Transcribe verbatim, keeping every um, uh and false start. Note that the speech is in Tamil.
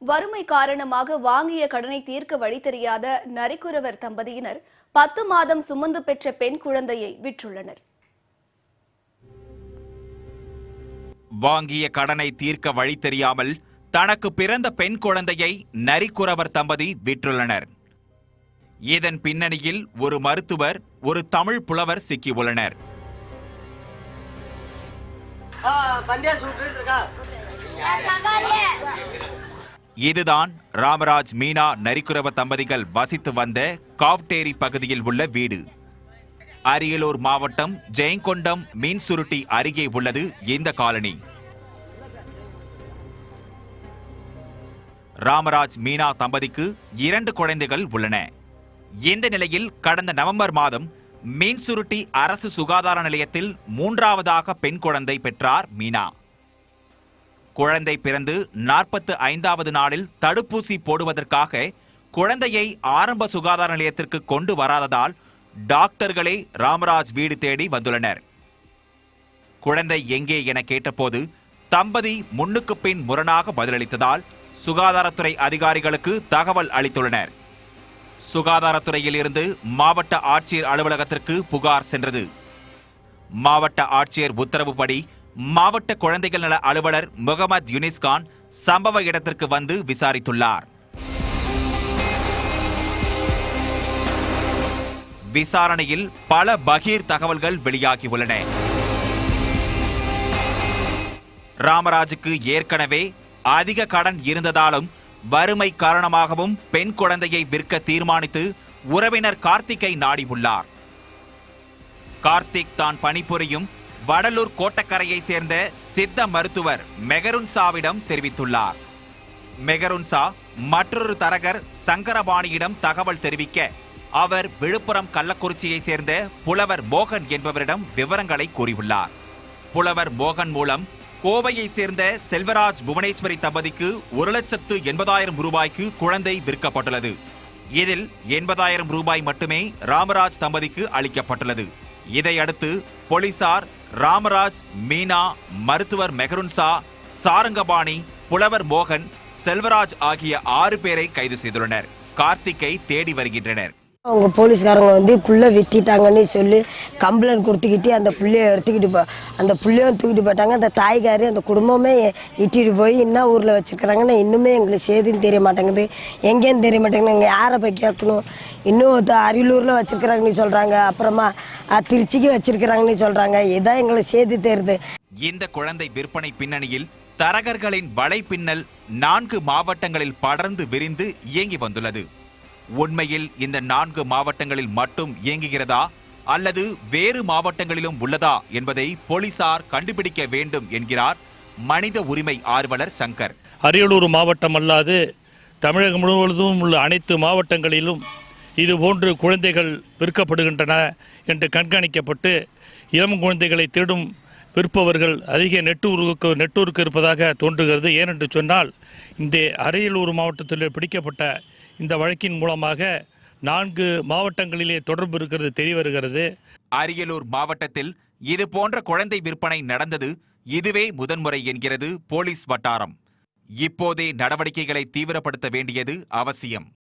வறுமை காரணமாக வாங்கிய கடனை தீர்க்க வழி தெரியாத நரிக்குறவர் தம்பதியினர் பத்து மாதம் சுமந்து பெற்ற பெண் குழந்தையை விற்றுள்ளனர். வாங்கிய கடனை தீர்க்க வழி தெரியாமல் தனக்கு பிறந்த பெண் குழந்தையை நரிக்குறவர் தம்பதி விற்றுள்ளனர். இதன் பின்னணியில் ஒரு மருத்துவர், ஒரு தமிழ் புலவர் சிக்கியுள்ளனர். இதுதான் ராமராஜ் மீனா நரிக்குறவர் தம்பதிகள் வசித்து வந்த காவ்டேரி பகுதியில் உள்ள வீடு. அரியலூர் மாவட்டம் ஜெயங்கொண்டம் மீன்சுருட்டி அருகே உள்ளது இந்த காலனி. ராமராஜ் மீனா தம்பதிக்கு இரண்டு குழந்தைகள் உள்ளன. இந்த நிலையில் கடந்த நவம்பர் மாதம் மீன்சுருட்டி அரசு சுகாதார நிலையத்தில் மூன்றாவதாக பெண் குழந்தை பெற்றார் மீனா. குழந்தை பிறந்து நாற்பத்து ஐந்தாவது நாளில் தடுப்பூசி போடுவதற்காக குழந்தையை ஆரம்ப சுகாதார நிலையத்திற்கு கொண்டு வராததால் டாக்டர்களே ராமராஜ் வீடு தேடி வந்துள்ளனர். குழந்தை எங்கே என கேட்டபோது தம்பதி முன்னுக்கு பின் முரணாக பதிலளித்ததால் சுகாதாரத்துறை அதிகாரிகளுக்கு தகவல் அளித்துள்ளனர். சுகாதாரத்துறையில் இருந்து மாவட்ட ஆட்சியர் அலுவலகத்திற்கு புகார் சென்றது. மாவட்ட ஆட்சியர் உத்தரவுப்படி மாவட்ட குழந்தைகள் நல அலுவலர் முகமது யூனிஸ்கான் சம்பவ இடத்திற்கு வந்து விசாரித்துள்ளார். விசாரணையில் பல பகீர் தகவல்கள் வெளியாகியுள்ளன. ராமராஜுக்கு ஏற்கனவே அதிக கடன் இருந்ததாலும் வறுமை காரணமாகவும் பெண் குழந்தையை விற்க தீர்மானித்து உறவினர் கார்த்திக்கை நாடியுள்ளார். கார்த்திக் தான் பணிபுரியும் வடலூர் கோட்டக்கரையை சேர்ந்த சித்த மருத்துவர் மெகருன்சாவிடம் தெரிவித்துள்ளார். மெகருன்சா மற்றொரு தரகர் சங்கரபாணியிடம் தகவல் தெரிவிக்க அவர் விழுப்புரம் கள்ளக்குறிச்சியை சேர்ந்த புலவர் மோகன் என்பவரிடம் விவரங்களை கூறியுள்ளார். புலவர் மோகன் மூலம் கோவையை சேர்ந்த செல்வராஜ் புவனேஸ்வரி தம்பதிக்கு ஒரு லட்சத்து எண்பதாயிரம் ரூபாய்க்கு குழந்தை விற்கப்பட்டுள்ளது. இதில் எண்பதாயிரம் ரூபாய் மட்டுமே ராமராஜ் தம்பதிக்கு அளிக்கப்பட்டுள்ளது. இதையடுத்து போலீசார் ராமராஜ், மீனா, மருத்துவர் மெகருன்சா, சாரங்கபாணி, புலவர் மோகன், செல்வராஜ் ஆகிய ஆறு பேரை கைது செய்துள்ளனர். கார்த்திக்கை தேடி வருகின்றனர். அவங்க போலீஸ்காரங்க வந்து புள்ள வித்திட்டாங்கன்னு சொல்லி கம்ப்ளைண்ட் கொடுத்துக்கிட்டு அந்த புள்ளைய எடுத்துக்கிட்டு போ அந்த புள்ளையும் தூக்கிட்டு போயிட்டாங்க. அந்த தாய்காரி அந்த குடும்பமே இட்டிட்டு போய் என்ன ஊரில் வச்சுருக்கிறாங்கன்னு இன்னுமே எங்களுக்கு சேதின்னு தெரிய மாட்டேங்குது, எங்கேன்னு தெரிய மாட்டேங்குது. நாங்கள் யாரை போய் கேட்கணும்? இன்னும் அரியலூரில் வச்சுருக்கிறாங்கன்னு சொல்கிறாங்க, அப்புறமா திருச்சிக்கு வச்சுருக்கிறாங்கன்னு சொல்கிறாங்க. இதான் எங்களுக்கு சேதி தெரியுது. இந்த குழந்தை விற்பனை பின்னணியில் தரகர்களின் வலைப்பின்னல் நான்கு மாவட்டங்களில் படர்ந்து விரிந்து இயங்கி வந்துள்ளது. உண்மையில் இந்த நான்கு மாவட்டங்களில் மட்டும் இயங்குகிறதா அல்லது வேறு மாவட்டங்களிலும் உள்ளதா என்பதை போலீசார் கண்டுபிடிக்க வேண்டும் என்கிறார் மனித உரிமை ஆர்வலர் சங்கர். அரியலூர் மாவட்டம் அல்லாது தமிழகம் முழுவதும் உள்ள அனைத்து மாவட்டங்களிலும் இதுபோன்று குழந்தைகள் விற்கப்படுகின்றன என்று கண்காணிக்கப்பட்டு இளம் குழந்தைகளை தேடும் விற்பவர்கள் அதிக நெட்டூருக்கு நெட்டூருக்கு இருப்பதாக தோன்றுகிறது. ஏனென்று சொன்னால் இந்த அரியலூர் மாவட்டத்தில் பிடிக்கப்பட்ட இந்த வழக்கின் மூலமாக நான்கு மாவட்டங்களிலே தொடர்பு இருக்கிறது தெரிய வருகிறது. அரியலூர் மாவட்டத்தில் இது போன்ற குழந்தை விற்பனை நடந்தது இதுவே முதன்முறை என்கிறது போலீஸ் வட்டாரம். இப்போதே நடவடிக்கைகளை தீவிரப்படுத்த வேண்டியது அவசியம்.